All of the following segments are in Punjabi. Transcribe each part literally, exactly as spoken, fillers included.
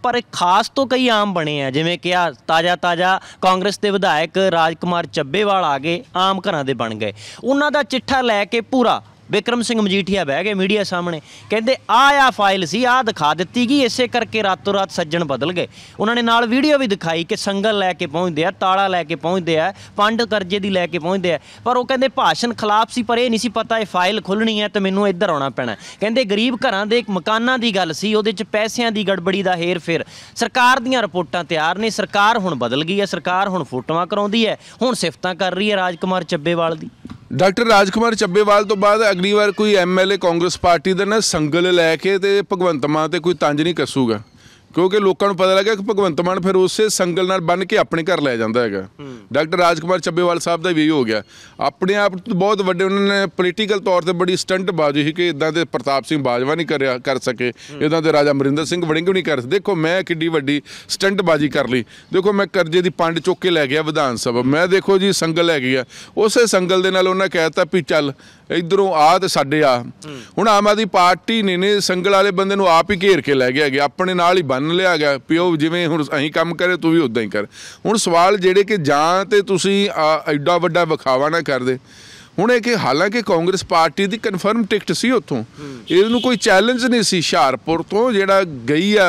पर खास तो कई आम बने हैं, जिवें कि आ ताज़ा ताज़ा कांग्रेस के विधायक राज कुमार ਚੱਬੇਵਾਲ आ गए, आम घरां दे बन गए। उन्हां दा चिट्ठा लैके पूरा बिक्रम सिंह मजीठिया बह गए मीडिया सामने, कहते आ आ फाइल सी आ दिखा दी गई, इसे करके रातों रात सज्जन बदल गए। उन्होंने नाल वीडियो भी दिखाई कि संगल लैके पहुँचते हैं, ताला लैके पहुँचते हैं, पंड करजे की लैके पहुँचते हैं, पर वो कहते भाषण खिलाफ सी, पर यह नहीं सी पता ये फाइल खुलनी है तो मैनू इधर आना पैना। कहते गरीब घरां दे मकानां की गल सी, उहदे च पैसिਆਂ की गड़बड़ी का हेर फेर। सरकार दीआं रिपोर्टां तैयार ने, सरकार हुण बदल गई है, सरकार हुण फोटोआं कराउंदी है, हुण सिफतां कर रही है राज कुमार ਚੱਬੇਵਾਲ दी। डॉक्टर राज कुमार ਚੱਬੇਵਾਲ तो बाद अगली बार कोई M L A Congress party का ना संगल लैके तो भगवंत मान तो कोई तंज नहीं कसूगा, क्योंकि लोगों को पता लगा कि भगवंत मान फिर उस संगल नाल बन के अपने घर लै जाता है। डॉक्टर राज कुमार ਚੱਬੇਵਾਲ साहब का भी यही हो गया, अपने आप तो बहुत बड़े उन्होंने पोलीटिकल तौर पर बड़ी स्टंटबाजी ही कि इदा के प्रताप सिंह बाजवा नहीं कर कर सके, इदा के राजा अमरिंदर सिंह वड़िंग भी नहीं कर सके। देखो मैं कि वड्डी स्टंटबाजी कर ली, देखो मैं करजे की पंड चुक के लै गया विधान सभा, मैं देखो जी संगल लै गया, उस संगल के नाल उन्हें कहता भी चल इधरों आ तो साडे आ। हुण आम आदमी पार्टी ने ने संगल वाले बंदे नूं आप ही घेर के लै गया, अपने नाल ही बन लिया गया, पिओ जिवें हुण असीं काम करे तू भी उदां ही कर। हुण सवाल जिहड़े कि जां ते तुसीं एडा वड्डा विखावा ना करदे। हुण ये कि हालांकि कांग्रेस पार्टी की कन्फर्म टिकट सी उत्थों, इहनूं कोई चैलेंज नहीं सी। हुशियारपुर तो जिहड़ा गई आ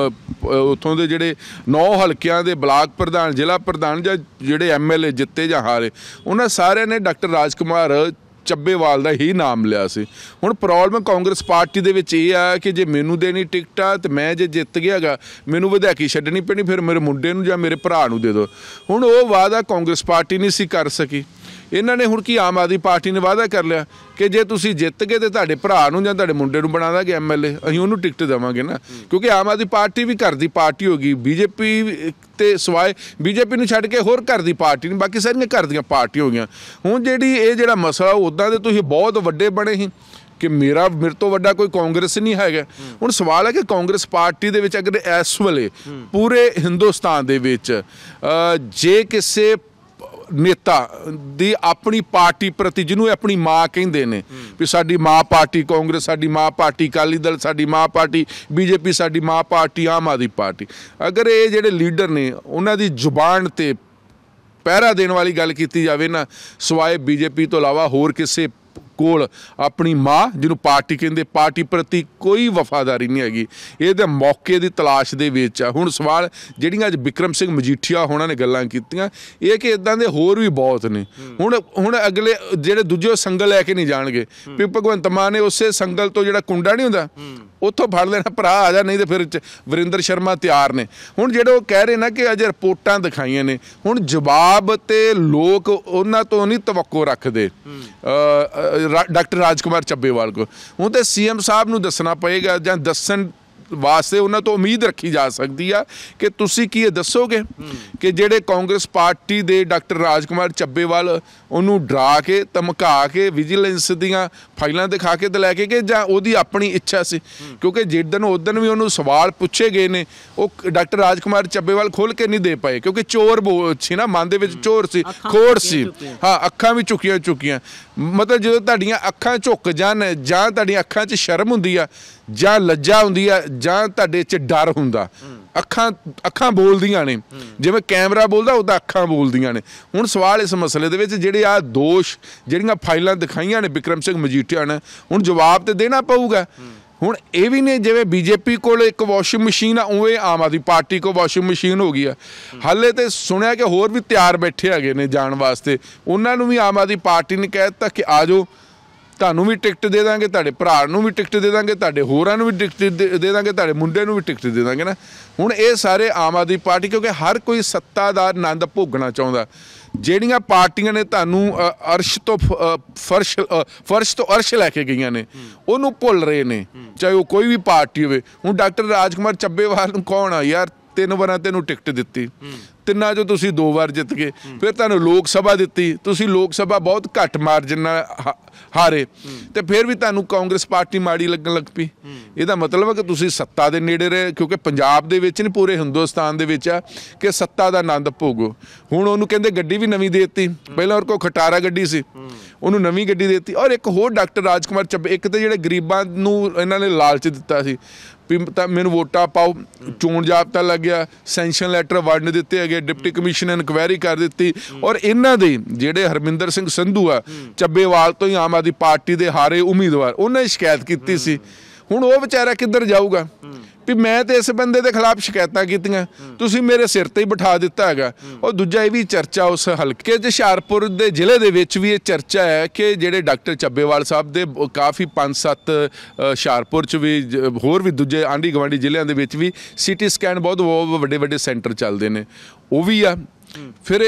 उत्थों दे जिहड़े नौ हलकियां दे ब्लाक प्रधान, जिला प्रधान जां जिहड़े एम एल ए जित्ते जां हारे, उन्हां सारिਆਂ ने डॉक्टर राज कुमार ਚੱਬੇਵਾਲ ਦਾ ਹੀ ਨਾਮ ਲਿਆ ਸੀ। ਹੁਣ ਪ੍ਰੋਬਲਮ ਕਾਂਗਰਸ ਪਾਰਟੀ ਦੇ ਵਿੱਚ ਇਹ ਆ ਕਿ ਜੇ ਮੈਨੂੰ ਦੇਣੀ ਟਿਕਟ ਆ ਤੇ ਮੈਂ ਜੇ ਜਿੱਤ ਗਿਆ ਗਾ ਮੈਨੂੰ ਵਿਧਾਇਕੀ ਛੱਡਣੀ ਪੈਣੀ, ਫਿਰ ਮੇਰੇ ਮੁੰਡੇ ਨੂੰ ਜਾਂ ਮੇਰੇ ਭਰਾ ਨੂੰ ਦੇ ਦਿਓ। ਹੁਣ ਉਹ ਵਾਅਦਾ ਕਾਂਗਰਸ ਪਾਰਟੀ ਨਹੀਂ ਸੀ ਕਰ ਸਕੀ। ਇਹਨਾਂ ਨੇ ਹੁਣ ਕੀ ਆਮ ਆਦਮੀ ਪਾਰਟੀ ਨੇ ਵਾਅਦਾ ਕਰ ਲਿਆ ਕਿ ਜੇ ਤੁਸੀਂ ਜਿੱਤ ਗਏ ਤੇ ਤੁਹਾਡੇ ਭਰਾ ਨੂੰ ਜਾਂ ਤੁਹਾਡੇ ਮੁੰਡੇ ਨੂੰ ਬਣਾ ਦਾਂਗੇ ਐਮ ਐਲ ਏ, ਅਸੀਂ ਉਹਨੂੰ ਟਿਕਟ ਦੇਵਾਂਗੇ ਨਾ, ਕਿਉਂਕਿ ਆਮ ਆਦਮੀ ਪਾਰਟੀ ਵੀ ਘਰ ਦੀ ਪਾਰਟੀ ਹੋ ਗਈ। ਬੀਜੇਪੀ ਤੇ ਸਿਵਾਏ ਬੀਜੇਪੀ ਨੂੰ ਛੱਡ ਕੇ ਹੋਰ ਘਰ ਦੀ ਪਾਰਟੀ ਨਹੀਂ, ਬਾਕੀ ਸਾਰੀਆਂ ਘਰ ਦੀਆਂ ਪਾਰਟੀ ਹੋ ਗਈਆਂ। ਹੁਣ ਜਿਹੜੀ ਇਹ ਜਿਹੜਾ ਮਸਲਾ ਉੱਦਾਂ ਦੇ ਤੁਸੀਂ ਬਹੁਤ ਵੱਡੇ ਬਣੇ ਸੀ ਕਿ ਮੇਰਾ ਮੇਰੇ ਤੋਂ ਵੱਡਾ ਕੋਈ ਕਾਂਗਰਸ ਨਹੀਂ ਹੈਗਾ। ਹੁਣ ਸਵਾਲ ਹੈ ਕਿ ਕਾਂਗਰਸ ਪਾਰਟੀ ਦੇ ਵਿੱਚ ਅਗਰ ਇਸ ਵੇਲੇ ਪੂਰੇ ਹਿੰਦੁਸਤਾਨ ਦੇ ਵਿੱਚ ਜੇ ਕਿਸੇ नेता दी अपनी पार्टी प्रति जिन्हों अपनी माँ कहते हैं भी साडी माँ पार्टी कांग्रेस, साडी माँ पार्टी अकाली दल, साडी माँ पार्टी बीजेपी, साडी माँ पार्टी आम आदमी पार्टी, अगर ये जिहड़े लीडर ने उन्हां दी जुबान ते पहरा देने वाली गल की जाए ना, सिवाए बीजेपी तो इलावा होर किसी कोल अपनी माँ जिन्हों पार्टी कहते पार्टी प्रति कोई वफादारी नहीं हैगी। ये मौके की तलाश दे विच आ। हुण सवाल जिहड़ियां अज बिक्रम सिंह मजीठिया होना ने गल्लां कीतियां, ये कि इदां दे होर भी बहुत ने। हुण हुण अगले जिहड़े दूजे संगल लैके नहीं जाणगे भी भगवंत मान ने उसे संगल तो जिहड़ा कुंडा नहीं हुंदा उत्थों फड़ लेना, भरा आ जा, नहीं तो फिर वरिंदर शर्मा तैयार ने। हुण जिहड़े वो कह रहे ना कि अज रिपोर्टां दिखाईयां ने, हुण जवाब ते लोग उन्हां तो नहीं तवक्को रखदे डॉक्टर राज कुमार ਚੱਬੇਵਾਲ को। हूँ तो सी एम साहब नूं दसना पएगा जां दस्सण वास्ते उन्हां तो उम्मीद रखी जा सकती है कि तुसीं की ये दसोगे कि जिहड़े कांग्रेस पार्टी दे डॉक्टर राज कुमार ਚੱਬੇਵਾਲ उन्होंने डरा के धमका के विजिलेंस दीआं फाइलां दिखा के तो लैके गए जां उहदी अपनी इच्छा सी, क्योंकि जिदन उदन भी उन्होंने सवाल पूछे गए ने वो डॉक्टर राज कुमार ਚੱਬੇਵਾਲ खोल के नहीं दे पाए, क्योंकि चोर बो सी ना, मन दे विच चोर सी, खोड़ सी। हाँ अखां भी चुकियां चुकियां मतलब जो तुहाडीआं अखां झुक जान जां तुहाडीआं अखां 'च शर्म हुंदी आ जां लज्जा हुंदी आ जां तुहाडे 'च डर हुंदा, अखां अखां बोलदियां ने, जिवें कैमरा बोलदा उदा अखां बोलदियां ने। हुण सवाल इस मसले दे विच जिहड़े आ दोष जिहड़ियां फाइलां दिखाईयां ने बिक्रम सिंह मजीठिया ने, हुण जवाब तो देना पऊगा। हुण ये भी ने जिवें बीजेपी कोल एक वॉशिंग मशीन आ उवें आम आदमी पार्टी को वॉशिंग मशीन हो गई है। हाले तो सुनिया कि होर भी तैयार बैठे हैगे ने जाण वास्ते, उन्हां नूं भी आम आदमी पार्टी ने कह दित्ता कि आ जाओ, ਤੁਹਾਨੂੰ भी टिकट दे देंगे, ਤੁਹਾਡੇ ਭਰਾ ਨੂੰ भी टिकट दे देंगे, ਤੁਹਾਡੇ ਹੋਰਾਂ ਨੂੰ भी टिकट दे देंगे, ਤੁਹਾਡੇ ਮੁੰਡੇ ਨੂੰ भी टिकट दे देंगे ना। ਹੁਣ ਇਹ ਸਾਰੇ ਆਮ ਆਦਮੀ ਪਾर्टी क्योंकि हर कोई सत्ता ਦਾ आनंद भोगना ਚਾਹੁੰਦਾ। ਜਿਹੜੀਆਂ ਪਾਰਟੀਆਂ ਨੇ ਤੁਹਾਨੂੰ ਅਰਸ਼ ਤੋਂ ਫਰਸ਼ ਫਰਸ਼ ਤੋਂ ਅਰਸ਼ ਲੈ ਕੇ ਗਈਆਂ ਨੇ ਉਹਨੂੰ ਭੁੱਲ ਰਹੇ ਨੇ, ਚਾਹੇ ਉਹ ਕੋਈ ਵੀ ਪਾਰਟੀ ਹੋਵੇ। ਹੁਣ ਡਾਕਟਰ ਰਾਜ ਕੁਮਾਰ ਚੱਬੇਵਾਲ ਨੂੰ ਕੌਣ ਆ ਯਾਰ, ਤਿੰਨ ਵਾਰਾਂ ਤੈਨੂੰ ਟਿਕਟ ਦਿੱਤੀ, ਤਿੰਨਾਂ 'ਚੋਂ ਤੁਸੀਂ ਦੋ ਵਾਰ ਜਿੱਤ ਗਏ, ਫਿਰ ਤੁਹਾਨੂੰ ਲੋਕ ਸਭਾ ਦਿੱਤੀ, ਤੁਸੀਂ ਲੋਕ ਸਭਾ ਬਹੁਤ ਘੱਟ ਮਾਰਜਨ ਨਾਲ ਹਾਰੇ, ਤੇ ਫਿਰ ਵੀ ਤੁਹਾਨੂੰ ਕਾਂਗਰਸ ਪਾਰਟੀ ਮਾੜੀ ਲੱਗਣ ਲੱਗ ਪਈ। ਇਹਦਾ ਮਤਲਬ ਹੈ ਕਿ ਤੁਸੀਂ ਸੱਤਾ ਦੇ ਨੇੜੇ ਰਹੇ, ਕਿਉਂਕਿ ਪੰਜਾਬ ਦੇ ਵਿੱਚ ਨਹੀਂ ਪੂਰੇ ਹਿੰਦੁਸਤਾਨ ਦੇ ਵਿੱਚ ਆ ਕਿ ਸੱਤਾ ਦਾ ਆਨੰਦ ਭੋਗੋ। ਹੁਣ ਉਹਨੂੰ ਕਹਿੰਦੇ ਗੱਡੀ ਵੀ ਨਵੀਂ ਦੇ ਦਿੱਤੀ, ਪਹਿਲਾਂ ਉਹਦੇ ਕੋਲ ਖਟਾਰਾ ਗੱਡੀ ਸੀ, ਉਹਨੂੰ ਨਵੀਂ ਗੱਡੀ ਦੇ ਦਿੱਤੀ। ਔਰ ਇੱਕ ਹੋਰ ਡਾਕਟਰ ਰਾਜ ਕੁਮਾਰ ਚੱਬੇ, ਇੱਕ ਤਾਂ ਜਿਹੜੇ ਗਰੀਬਾਂ ਨੂੰ ਇਹਨਾਂ ਨੇ ਲਾਲਚ ਦਿੱਤਾ ਸੀ, ਵੀ ਤਾਂ ਮੈਨੂੰ ਵੋਟਾਂ ਪਾਓ, ਚੋਣ ਜਾਬਤਾ ਲੱਗਿਆ, ਸੈਂਕਸ਼ਨ ਲੈਟਰ ਵੰਡ ਦਿੱਤੇ ਹੈਗੇ, ਡਿਪਟੀ ਕਮਿਸ਼ਨਰ ਇਨਕੁਆਇਰੀ ਕਰ ਦਿੱਤੀ। ਔਰ ਇਹਨਾਂ ਦੇ ਜਿਹੜੇ ਹਰਮਿੰਦਰ ਸਿੰਘ ਸੰਧੂ ਆ ਚੱਬੇਵਾਲ ਤੋਂ ਹੀ ਆਮ ਆਦਮੀ ਪਾਰਟੀ ਦੇ ਹਾਰੇ ਉਮੀਦਵਾਰ, ਉਹਨੇ ਸ਼ਿਕਾਇਤ ਕੀਤੀ ਸੀ। ਹੁਣ ਉਹ ਵਿਚਾਰਾ ਕਿੱਧਰ ਜਾਊਗਾ ਵੀ ਮੈਂ ਤੇ ਇਸ ਬੰਦੇ ਦੇ ਖਿਲਾਫ ਸ਼ਿਕਾਇਤਾਂ ਕੀਤੀਆਂ, ਤੁਸੀਂ ਮੇਰੇ ਸਿਰ ਤੇ ਹੀ ਬਿਠਾ ਦਿੱਤਾ ਹੈਗਾ। ਉਹ ਦੂਜਾ ਇਹ ਵੀ ਚਰਚਾ ਉਸ ਹਲਕੇ 'ਚ ਹੁਸ਼ਿਆਰਪੁਰ ਦੇ ਜ਼ਿਲ੍ਹੇ ਦੇ ਵਿੱਚ ਵੀ ਇਹ ਚਰਚਾ ਹੈ ਕਿ ਜਿਹੜੇ ਡਾਕਟਰ ਚੱਬੇਵਾਲ ਸਾਹਿਬ ਦੇ ਕਾਫੀ ਪੰਜ ਸੱਤ ਹੁਸ਼ਿਆਰਪੁਰ 'ਚ ਵੀ ਹੋਰ ਵੀ ਦੂਜੇ ਆਂਢੀ ਗੁਆਂਢੀ ਜ਼ਿਲ੍ਹਿਆਂ ਦੇ ਵਿੱਚ ਵੀ ਸਿਟੀ ਸਕੈਨ ਬਹੁਤ ਵੱਡੇ ਵੱਡੇ ਸੈਂਟਰ ਚੱਲਦੇ ਨੇ, ਉਹ ਵੀ ਆ। ਫਿਰ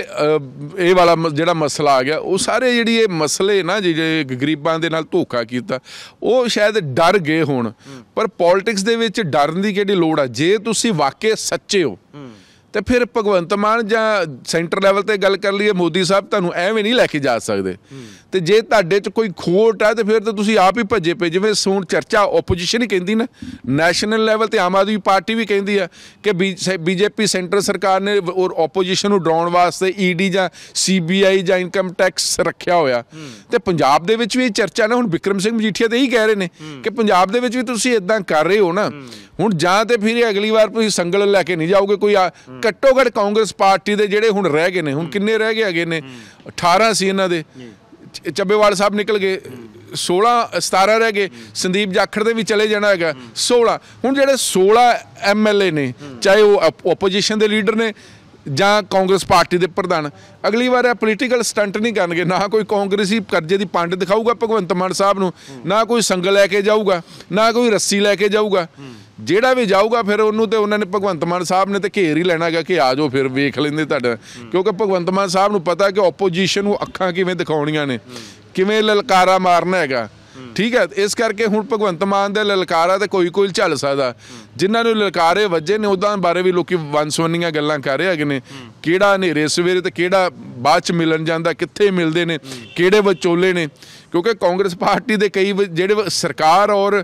ਇਹ ਵਾਲਾ ਜਿਹੜਾ ਮਸਲਾ ਆ ਗਿਆ, ਉਹ ਸਾਰੇ ਜਿਹੜੀ ਇਹ ਮਸਲੇ ਨਾ ਜਿਹੜੇ ਗਰੀਬਾਂ ਦੇ ਨਾਲ ਧੋਖਾ ਕੀਤਾ, ਉਹ ਸ਼ਾਇਦ ਡਰ ਗਏ ਹੋਣ। ਪਰ ਪੋਲਿਟਿਕਸ ਦੇ ਵਿੱਚ ਡਰਨ ਦੀ ਕਿਹੜੀ ਲੋੜ ਆ? ਜੇ ਤੁਸੀਂ ਵਾਕਈ ਸੱਚੇ ਹੋ ਤੇ ਫਿਰ ਭਗਵੰਤ ਮਾਨ ਜਾਂ ਸੈਂਟਰ ਲੈਵਲ ਤੇ ਗੱਲ ਕਰ ਲਈਏ, ਮੋਦੀ ਸਾਹਿਬ ਤੁਹਾਨੂੰ ਐਵੇਂ ਨਹੀਂ ਲੈ ਕੇ ਜਾ ਸਕਦੇ। ਤੇ ਜੇ ਤੁਹਾਡੇ 'ਚ ਕੋਈ ਖੋਟ ਆ ਤੇ ਫਿਰ ਤਾਂ ਤੁਸੀਂ ਆਪ ਹੀ ਭੱਜੇ ਪਏ। ਜਿਵੇਂ ਹੁਣ ਚਰਚਾ ਓਪੋਜੀਸ਼ਨ ਹੀ ਕਹਿੰਦੀ ਨਾ, ਨੈਸ਼ਨਲ ਲੈਵਲ ਤੇ ਆਮ ਆਦਮੀ ਪਾਰਟੀ ਵੀ ਕਹਿੰਦੀ ਆ ਕਿ ਬੀਜੇਪੀ ਸੈਂਟਰ ਸਰਕਾਰ ਨੇ ਔਰ ਓਪੋਜੀਸ਼ਨ ਨੂੰ ਡਰਾਉਣ ਵਾਸਤੇ ਈ ਡੀ ਜਾਂ ਸੀ ਬੀ ਆਈ ਜਾਂ ਇਨਕਮ ਟੈਕਸ ਰੱਖਿਆ ਹੋਇਆ। ਤੇ ਪੰਜਾਬ ਦੇ ਵਿੱਚ ਵੀ ਇਹ ਚਰਚਾ ਨਾ, ਹੁਣ ਬਿਕਰਮ ਸਿੰਘ ਮਜੀਠੀਆ ਤੇ ਇਹੀ ਕਹਿ ਰਹੇ ਨੇ ਕਿ ਪੰਜਾਬ ਦੇ ਵਿੱਚ ਵੀ ਤੁਸੀਂ ਇਦਾਂ ਕਰ ਰਹੇ ਹੋ ਨਾ, ਹੁਣ ਜਾਂ ਤੇ ਫਿਰ ਅਗਲੀ ਵਾਰ ਤੁਸੀਂ ਸੰਗਲ ਲੈ ਕੇ ਨਹੀਂ ਜਾਓਗੇ। ਕੋਈ ਘੱਟੋ ਘੱਟ ਕਾਂਗਰਸ ਪਾਰਟੀ ਦੇ ਜਿਹੜੇ ਹੁਣ ਰਹਿ ਗਏ ਨੇ, ਹੁਣ ਕਿੰਨੇ ਰਹਿ ਗਏ ਹੈਗੇ ਨੇ, ਅਠਾਰਾਂ ਸੀ ਇਹਨਾਂ ਦੇ, ਚੱਬੇਵਾਲ ਸਾਹਿਬ ਨਿਕਲ ਗਏ, ਸੋਲਾਂ ਸਤਾਰਾਂ ਰਹਿ ਗਏ, ਸੰਦੀਪ ਜਾਖੜ ਦੇ ਵੀ ਚਲੇ ਜਾਣਾ ਹੈਗਾ, ਸੋਲਾਂ। ਹੁਣ ਜਿਹੜੇ ਸੋਲਾਂ ਐਮ ਐਲ ਏ ਨੇ, ਚਾਹੇ ਉਹ ਓਪੋਜੀਸ਼ਨ ਦੇ ਲੀਡਰ ਨੇ ਜਾਂ ਕਾਂਗਰਸ ਪਾਰਟੀ ਦੇ ਪ੍ਰਧਾਨ, ਅਗਲੀ ਵਾਰ ਇਹ ਪੋਲੀਟੀਕਲ ਸਟੰਟ ਨਹੀਂ ਕਰਨਗੇ। ਨਾ ਕੋਈ ਕਾਂਗਰਸੀ ਕਰਜ਼ੇ ਦੀ ਪੰਡ ਦਿਖਾਊਗਾ ਭਗਵੰਤ ਮਾਨ ਸਾਹਿਬ ਨੂੰ, ਨਾ ਕੋਈ ਸੰਗਲ ਲੈ ਕੇ ਜਾਊਗਾ, ਨਾ ਕੋਈ ਰੱਸੀ ਲੈ ਕੇ ਜਾਊਗਾ। ਜਿਹੜਾ ਵੀ ਜਾਊਗਾ ਫਿਰ ਉਹਨੂੰ ਤੇ ਉਹਨਾਂ ਨੇ ਭਗਵੰਤ ਮਾਨ ਸਾਹਿਬ ਨੇ ਤੇ ਘੇਰ ਹੀ ਲੈਣਾ ਹੈਗਾ ਕਿ ਆ ਜਾਓ ਫਿਰ ਵੇਖ ਲੈਂਦੇ ਤੁਹਾਡਾ। ਕਿਉਂਕਿ ਭਗਵੰਤ ਮਾਨ ਸਾਹਿਬ ਨੂੰ ਪਤਾ ਕਿ ਓਪੋਜੀਸ਼ਨ ਨੂੰ ਅੱਖਾਂ ਕਿਵੇਂ ਦਿਖਾਉਣੀਆਂ ਨੇ, ਕਿਵੇਂ ਲਲਕਾਰਾ ਮਾਰਨਾ ਹੈਗਾ। ਠੀਕ ਹੈ, ਇਸ ਕਰਕੇ ਹੁਣ ਭਗਵੰਤ ਮਾਨ ਦਾ ਲਲਕਾਰਾ ਤੇ ਕੋਈ ਕੋਈ ਝੱਲ ਸਕਦਾ। ਜਿਨ੍ਹਾਂ ਨੂੰ ਲਲਕਾਰੇ ਵੱਜੇ ਨੇ ਉਹਨਾਂ ਬਾਰੇ ਵੀ ਲੋਕੀ ਵੰਸਵੰਨੀਆਂ ਗੱਲਾਂ ਕਰ ਰਹੇ ਹੈਗੇ ਨੇ, ਕਿਹੜਾ ਹਨੇਰੇ ਸਵੇਰੇ ਤੇ ਕਿਹੜਾ ਬਾਅਦ 'ਚ ਮਿਲਣ ਜਾਂਦਾ, ਕਿੱਥੇ ਮਿਲਦੇ ਨੇ, ਕਿਹੜੇ ਵਿਚੋਲੇ ਨੇ। ਕਿਉਂਕਿ ਕਾਂਗਰਸ ਪਾਰਟੀ ਦੇ ਕਈ ਜਿਹੜੇ ਸਰਕਾਰ ਔਰ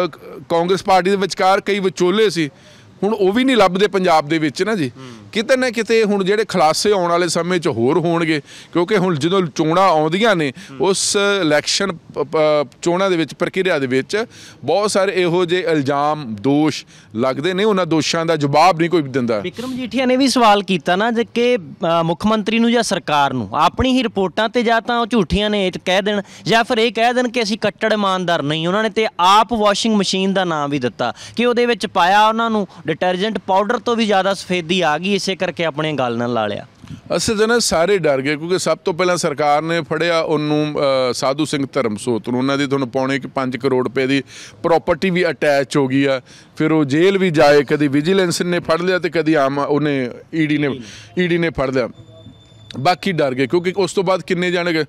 ਕਾਂਗਰਸ ਪਾਰਟੀ ਦੇ ਵਿਚਕਾਰ ਕਈ ਵਿਚੋਲੇ ਸੀ, ਹੁਣ ਉਹ ਵੀ ਨਹੀਂ ਲੱਭਦੇ ਪੰਜਾਬ ਦੇ ਵਿੱਚ ਨਾ ਜੀ। ਕਿਤੇ ਨਾ ਕਿਤੇ ਹੁਣ ਜਿਹੜੇ ਖੁਲਾਸੇ ਆਉਣ ਵਾਲੇ ਸਮੇਂ 'ਚ ਹੋਰ ਹੋਣਗੇ, ਕਿਉਂਕਿ ਹੁਣ ਜਦੋਂ ਚੋਣਾਂ ਆਉਂਦੀਆਂ ਨੇ ਉਸ ਇਲੈਕਸ਼ਨ ਚੋਣਾਂ ਦੇ ਵਿੱਚ ਪ੍ਰਕਿਰਿਆ ਦੇ ਵਿੱਚ ਬਹੁਤ ਸਾਰੇ ਇਹੋ ਜਿਹੇ ਇਲਜ਼ਾਮ ਦੋਸ਼ ਲੱਗਦੇ ਨੇ, ਉਹਨਾਂ ਦੋਸ਼ਾਂ ਦਾ ਜਵਾਬ ਨਹੀਂ ਕੋਈ ਦਿੰਦਾ। ਬਿਕਰਮ ਜੀਠੀਆ ਨੇ ਵੀ ਸਵਾਲ ਕੀਤਾ ਨਾ ਕਿ ਮੁੱਖ ਮੰਤਰੀ ਨੂੰ ਜਾਂ ਸਰਕਾਰ ਨੂੰ ਆਪਣੀ ਹੀ ਰਿਪੋਰਟਾਂ ਤੇ ਜਾਂ ਤਾਂ ਉਹ ਝੂਠੀਆਂ ਨੇ ਇਹ ਕਹਿ ਦੇਣ, ਜਾਂ ਫਿਰ ਇਹ ਕਹਿ ਦੇਣ ਕਿ ਅਸੀਂ ਕੱਟੜ ਇਮਾਨਦਾਰ ਨਹੀਂ। ਉਹਨਾਂ ਨੇ ਤੇ ਆਪ ਵਾਸ਼ਿੰਗ ਮਸ਼ੀਨ ਦਾ ਨਾਮ ਵੀ ਦਿੱਤਾ ਕਿ ਉਹਦੇ ਵਿੱਚ ਪਾਇਆ ਉਹਨਾਂ ਨੂੰ ਡਿਟਰਜੈਂਟ ਪਾਊਡਰ ਤੋਂ ਵੀ ਜ਼ਿਆਦਾ ਸਫੇਦੀ ਆ ਗਈ, ਇਸੇ ਕਰਕੇ ਆਪਣੇ ਗੱਲ ਨਾਲ ਲਾ ਲਿਆ। ਅਸਲ 'ਚ ਨਾ ਸਾਰੇ ਡਰ ਗਏ, ਕਿਉਂਕਿ ਸਭ ਤੋਂ ਪਹਿਲਾਂ ਸਰਕਾਰ ਨੇ ਫੜਿਆ ਉਹਨੂੰ ਸਾਧੂ ਸਿੰਘ ਧਰਮਸੋਤ ਨੂੰ, ਉਹਨਾਂ ਦੀ ਤੁਹਾਨੂੰ ਪੌਣੇ ਕਿ ਪੰਜ ਕਰੋੜ ਰੁਪਏ ਦੀ ਪ੍ਰੋਪਰਟੀ ਵੀ ਅਟੈਚ ਹੋ ਗਈ ਆ। ਫਿਰ ਉਹ ਜੇਲ੍ਹ ਵੀ ਜਾਏ, ਕਦੀ ਵਿਜੀਲੈਂਸ ਨੇ ਫੜ ਲਿਆ ਤੇ ਕਦੀ ਆਮ ਉਹਨੇ ਈ ਡੀ ਨੇ ਈ ਡੀ ਨੇ ਫੜ ਲਿਆ। ਬਾਕੀ ਡਰ ਗਏ, ਕਿਉਂਕਿ ਉਸ ਤੋਂ ਬਾਅਦ ਕਿੰਨੇ ਜਾਣੇ,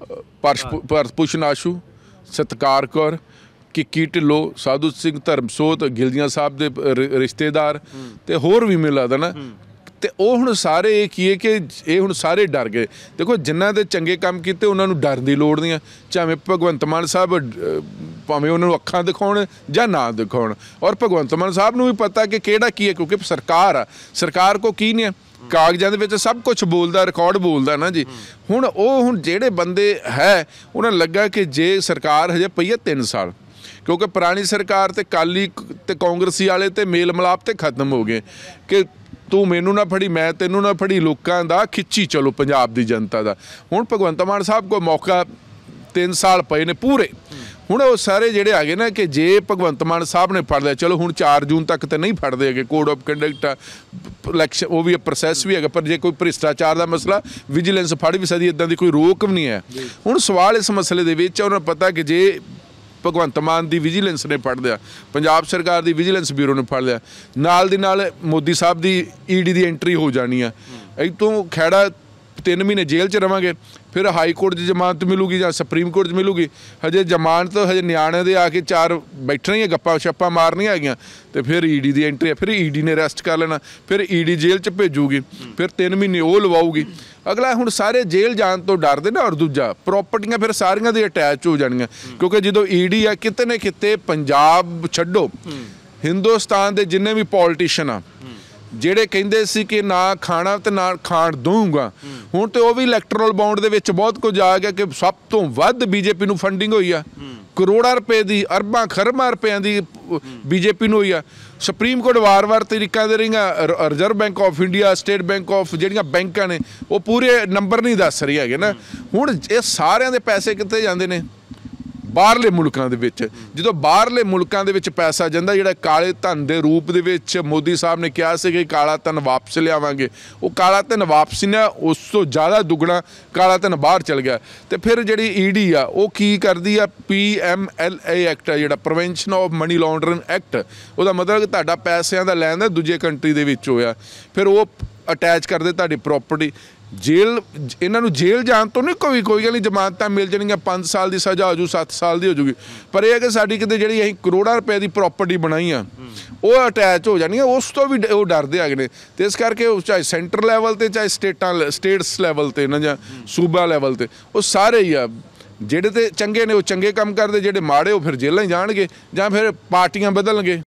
ਭਾਰਤ ਭੂਸ਼ਣ ਆਸ਼ੂ, ਸਤਕਾਰ ਕੌਰ, ਕਿੱਕੀ ਢਿੱਲੋਂ, ਸਾਧੂ ਸਿੰਘ ਧਰਮਸੋਤ, ਗਿਲਜੀਆਂ ਸਾਹਿਬ ਦੇ ਰਿਸ਼ਤੇਦਾਰ ਤੇ ਹੋਰ ਵੀ ਮੈਨੂੰ ਲੱਗਦਾ ਨਾ। ਤੇ ਉਹ ਹੁਣ ਸਾਰੇ ਇਹ ਕੀ ਹੈ ਕਿ ਇਹ ਹੁਣ ਸਾਰੇ ਡਰ ਗਏ। ਦੇਖੋ, ਜਿਨ੍ਹਾਂ ਦੇ ਚੰਗੇ ਕੰਮ ਕੀਤੇ ਉਹਨਾਂ ਨੂੰ ਡਰਨ ਦੀ ਲੋੜ ਨਹੀਂ ਆ, ਚਾਹੇ ਭਗਵੰਤ ਮਾਨ ਸਾਹਿਬ ਭਾਵੇਂ ਉਹਨਾਂ ਨੂੰ ਅੱਖਾਂ ਦਿਖਾਉਣ ਜਾਂ ਨਾ ਦਿਖਾਉਣ। ਔਰ ਭਗਵੰਤ ਮਾਨ ਸਾਹਿਬ ਨੂੰ ਵੀ ਪਤਾ ਕਿ ਕਿਹੜਾ ਕੀ ਹੈ, ਕਿਉਂਕਿ ਸਰਕਾਰ ਆ, ਸਰਕਾਰ ਕੋ ਕੀ ਨਹੀਂ ਆ, ਕਾਗਜ਼ਾਂ ਦੇ ਵਿੱਚ ਸਭ ਕੁਝ ਬੋਲਦਾ, ਰਿਕਾਰਡ ਬੋਲਦਾ ਨਾ ਜੀ। ਹੁਣ ਉਹ ਹੁਣ ਜਿਹੜੇ ਬੰਦੇ ਹੈ ਉਹਨਾਂ ਨੂੰ ਲੱਗਾ ਕਿ ਜੇ ਸਰਕਾਰ ਹਜੇ ਪਈ ਹੈ ਤਿੰਨ ਸਾਲ, ਕਿਉਂਕਿ ਪੁਰਾਣੀ ਸਰਕਾਰ ਤੇ ਕਾਲੀ ਤੇ ਕਾਂਗਰਸੀ ਵਾਲੇ ਤੇ ਮੇਲ ਮਿਲਾਪ ਤੇ ਖਤਮ ਹੋ ਗਏ ਕਿ ਤੂੰ ਮੈਨੂੰ ਨਾ ਫੜੀ ਮੈਂ ਤੈਨੂੰ ਨਾ ਫੜੀ, ਲੋਕਾਂ ਦਾ ਖਿੱਚੀ ਚਲੋ ਪੰਜਾਬ ਦੀ ਜਨਤਾ ਦਾ। ਹੁਣ ਭਗਵੰਤ ਮਾਨ ਸਾਹਿਬ ਕੋਲ ਮੌਕਾ, ਤਿੰਨ ਸਾਲ ਪਏ ਨੇ ਪੂਰੇ। ਹੁਣ ਉਹ ਸਾਰੇ ਜਿਹੜੇ ਆ ਗਏ ਨਾ ਕਿ ਜੇ ਭਗਵੰਤ ਮਾਨ ਸਾਹਿਬ ਨੇ ਫੜ ਲਿਆ, ਚਲੋ ਹੁਣ ਚਾਰ ਜੂਨ ਤੱਕ ਤਾਂ ਨਹੀਂ ਫੜਦੇ ਹੈਗੇ, ਕੋਡ ਆਫ ਕੰਡਕਟ ਇਲੈਕਸ਼ਨ ਉਹ ਵੀ ਪ੍ਰੋਸੈਸ ਵੀ ਹੈਗਾ, ਪਰ ਜੇ ਕੋਈ ਭ੍ਰਿਸ਼ਟਾਚਾਰ ਦਾ ਮਸਲਾ ਵਿਜੀਲੈਂਸ ਫੜ ਵੀ ਸਕਦੀ, ਇੱਦਾਂ ਦੀ ਕੋਈ ਰੋਕ ਵੀ ਨਹੀਂ ਹੈ। ਹੁਣ ਸਵਾਲ ਇਸ ਮਸਲੇ ਦੇ ਵਿੱਚ ਉਹਨਾਂ ਨੂੰ ਪਤਾ ਕਿ ਜੇ ਭਗਵੰਤ ਮਾਨ ਦੀ ਵਿਜੀਲੈਂਸ ਨੇ ਫੜ ਲਿਆ, ਪੰਜਾਬ ਸਰਕਾਰ ਦੀ ਵਿਜੀਲੈਂਸ ਬਿਊਰੋ ਨੇ ਫੜ ਲਿਆ, ਨਾਲ ਦੀ ਨਾਲ ਮੋਦੀ ਸਾਹਿਬ ਦੀ ਈ ਡੀ ਦੀ ਐਂਟਰੀ ਹੋ ਜਾਣੀ ਆ। ਇੱਥੋਂ ਖਹਿੜਾ ਤਿੰਨ ਮਹੀਨੇ ਜੇਲ੍ਹ 'ਚ ਰਵਾਂਗੇ, ਫਿਰ ਹਾਈ ਕੋਰਟ 'ਚ ਜ਼ਮਾਨਤ ਮਿਲੂਗੀ ਜਾਂ ਸੁਪਰੀਮ ਕੋਰਟ 'ਚ ਮਿਲੂਗੀ। ਹਜੇ ਜ਼ਮਾਨਤ ਹਜੇ ਨਿਆਣੇ ਦੇ ਆ ਕੇ ਚਾਰ ਬੈਠਣਾ ਹੀ ਗੱਪਾਂ ਛੱਪਾਂ ਮਾਰਨੀਆਂ ਹੈਗੀਆਂ, ਤੇ ਫਿਰ ਈ ਡੀ ਦੀ ਐਂਟਰੀ, ਫਿਰ ਈ ਡੀ ਨੇ ਅਰੈਸਟ ਕਰ ਲੈਣਾ, ਫਿਰ ਈ ਡੀ ਜੇਲ੍ਹ 'ਚ ਭੇਜੂਗੀ, ਫਿਰ ਤਿੰਨ ਮਹੀਨੇ ਉਹ ਲਵਾਊਗੀ। ਅਗਲਾ ਹੁਣ ਸਾਰੇ ਜੇਲ੍ਹ ਜਾਣ ਤੋਂ ਡਰਦੇ ਨੇ। ਔਰ ਦੂਜਾ, ਪ੍ਰਾਪਰਟੀਆਂ ਫਿਰ ਸਾਰੀਆਂ ਦੀ ਅਟੈਚ ਹੋ ਜਾਣੀਆਂ, ਕਿਉਂਕਿ ਜਦੋਂ ਈ ਡੀ ਆ ਕਿਤੇ ਨਾ ਕਿਤੇ ਪੰਜਾਬ ਛੱਡੋ, ਹਿੰਦੁਸਤਾਨ ਦੇ ਜਿੰਨੇ ਵੀ ਪੋਲੀਟੀਸ਼ੀਅਨ ਆ ਜਿਹੜੇ ਕਹਿੰਦੇ ਸੀ ਕਿ ਨਾ ਖਾਣਾ ਤੇ ਨਾ ਖਾਣ ਦਊਂਗਾ, ਹੁਣ ਤੇ ਉਹ ਵੀ ਇਲੈਕਟਰਲ ਬੌਂਡ ਦੇ ਵਿੱਚ ਬਹੁਤ ਕੁਝ ਆ ਗਿਆ ਕਿ ਸਭ ਤੋਂ ਵੱਧ ਬੀਜੇਪੀ ਨੂੰ ਫੰਡਿੰਗ ਹੋਈ ਆ, ਕਰੋੜਾਂ ਰੁਪਏ ਦੀ, ਅਰਬਾਂ ਖਰਬਾਂ ਰੁਪਇਆਂ ਦੀ ਬੀਜੇਪੀ ਨੂੰ ਹੋਈ ਆ। ਸੁਪਰੀਮ ਕੋਰਟ ਵਾਰ-ਵਾਰ ਤਰੀਕਾਂ ਦੇ ਰਹੀਆਂ, reserve bank of India, state bank of ਜਿਹੜੀਆਂ ਬੈਂਕਾਂ ਨੇ ਉਹ ਪੂਰੇ ਨੰਬਰ ਨਹੀਂ ਦੱਸ ਰਹੀ ਹੈਗੇ ਨਾ। ਹੁਣ ਇਹ ਸਾਰਿਆਂ ਦੇ ਪੈਸੇ ਕਿੱਥੇ ਜਾਂਦੇ ਨੇ? ਬਾਹਰਲੇ ਮੁਲਕਾਂ ਦੇ ਵਿੱਚ। ਜਦੋਂ ਬਾਹਰਲੇ ਮੁਲਕਾਂ ਦੇ ਵਿੱਚ ਪੈਸਾ ਜਾਂਦਾ, ਜਿਹੜਾ ਕਾਲੇ ਧਨ ਦੇ ਰੂਪ ਦੇ ਵਿੱਚ ਮੋਦੀ ਸਾਹਿਬ ਨੇ ਕਿਹਾ ਸੀ ਕਿ ਕਾਲਾ ਧਨ ਵਾਪਸ ਲਿਆਵਾਂਗੇ, ਉਹ ਕਾਲਾ ਧਨ ਵਾਪਸ ਨਾ, ਉਸ ਤੋਂ ਜ਼ਿਆਦਾ ਦੁੱਗਣਾ ਕਾਲਾ ਧਨ ਬਾਹਰ ਚਲ ਗਿਆ। ਤੇ ਫਿਰ ਜਿਹੜੀ ਈ ਡੀ ਆ ਉਹ ਕੀ ਕਰਦੀ ਆ? P M L A act ਆ ਜਿਹੜਾ, prevention of money laundering act, ਉਹਦਾ ਮਤਲਬ ਕਿ ਤੁਹਾਡਾ ਪੈਸਿਆਂ ਦਾ ਲੈਣ ਦਾ ਦੂਜੇ ਕੰਟਰੀ ਦੇ ਵਿੱਚ ਹੋਇਆ, ਫਿਰ ਉਹ ਅਟੈਚ ਕਰਦੇ ਤੁਹਾਡੀ ਪ੍ਰੋਪਰਟੀ। ਜੇਲ੍ਹ, ਇਹਨਾਂ ਨੂੰ ਜੇਲ੍ਹ ਜਾਣ ਤੋਂ ਨਹੀਂ ਕੋਈ ਕੋਈ ਗੱਲ ਨਹੀਂ, ਜ਼ਮਾਨਤਾਂ ਮਿਲ ਜਾਣਗੀਆਂ, ਪੰਜ ਸਾਲ ਦੀ ਸਜ਼ਾ ਹੋ ਜੂ, ਸੱਤ ਸਾਲ ਦੀ ਹੋ ਜੂਗੀ, ਪਰ ਇਹ ਹੈ ਕਿ ਸਾਡੀ ਕਿਤੇ ਜਿਹੜੀ ਅਸੀਂ ਕਰੋੜਾਂ ਰੁਪਏ ਦੀ ਪ੍ਰੋਪਰਟੀ ਬਣਾਈ ਆ ਉਹ ਅਟੈਚ ਹੋ ਜਾਣੀ ਆ, ਉਸ ਤੋਂ ਵੀ ਉਹ ਡਰਦੇ ਹੈਗੇ ਨੇ। ਤੇ ਇਸ ਕਰਕੇ ਉਹ ਚਾਹੇ ਸੈਂਟਰ ਲੈਵਲ 'ਤੇ, ਚਾਹੇ ਸਟੇਟਾਂ ਸਟੇਟਸ ਲੈਵਲ 'ਤੇ ਨਾ, ਜਾਂ ਸੂਬਾ ਲੈਵਲ 'ਤੇ, ਉਹ ਸਾਰੇ ਹੀ ਆ। ਜਿਹੜੇ ਤੇ ਚੰਗੇ ਨੇ ਉਹ ਚੰਗੇ ਕੰਮ ਕਰਦੇ, ਜਿਹੜੇ ਮਾੜੇ ਉਹ ਫਿਰ ਜੇਲ੍ਹਾਂ ਹੀ ਜਾਣਗੇ ਜਾਂ ਫਿਰ ਪਾਰਟੀਆਂ ਬਦਲਣਗੇ।